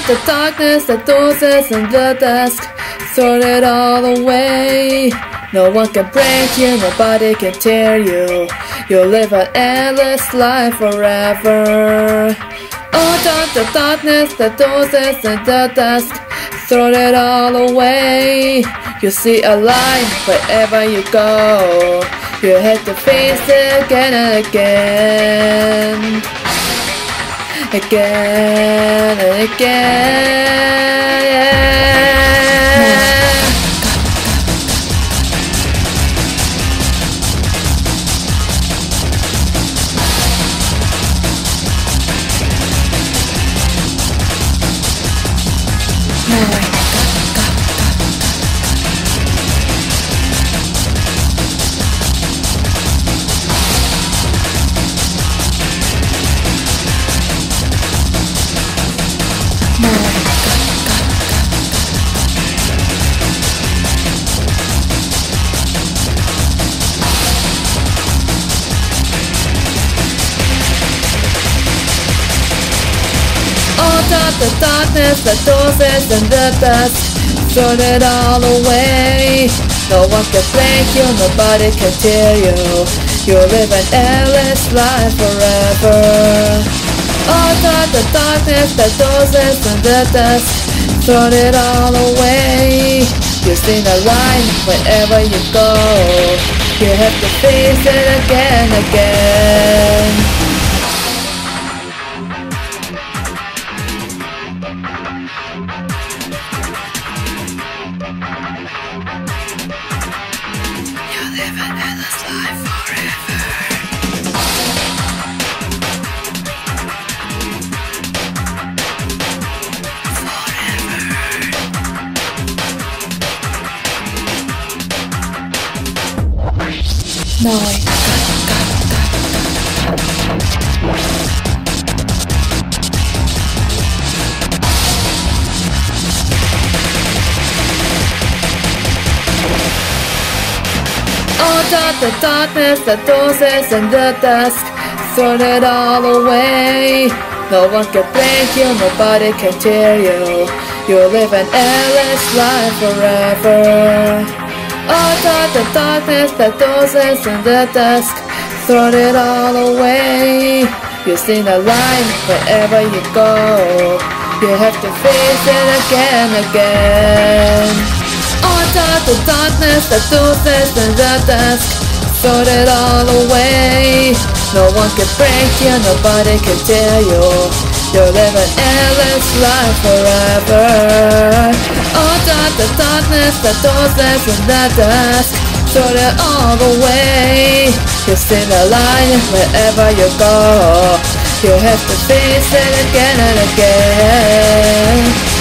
the darkness, the doses and the dusk, throw it all away. No one can break you, nobody can tear you. You'll live an endless life forever. Oh, the darkness, the doses and the dusk, throw it all away. You see a light wherever you go. You have to face it again and again. Again and again. The darkness, the doses and the dusk, throw it all away. No one can break you, nobody can tear you. You live an endless life forever. Oh, the darkness, the doses and the dusk, throw it all away. You see the light wherever you go. You have to face it again and again. No. Oh, the darkness, the doses and the dusk, throw it all away. No one can break you, nobody can tear you. You live an endless life forever. Oh, the darkness, the doses and the dusk, throw it all away. You see the light wherever you go. You have to face it again and again. Oh, the darkness, the doses and the dusk, throw it all away. No one can break you, nobody can tear you. You live an endless life forever. Oh, the darkness, the doses and the dusk, throw it all away. You see the light wherever you go. You have to face it again and again.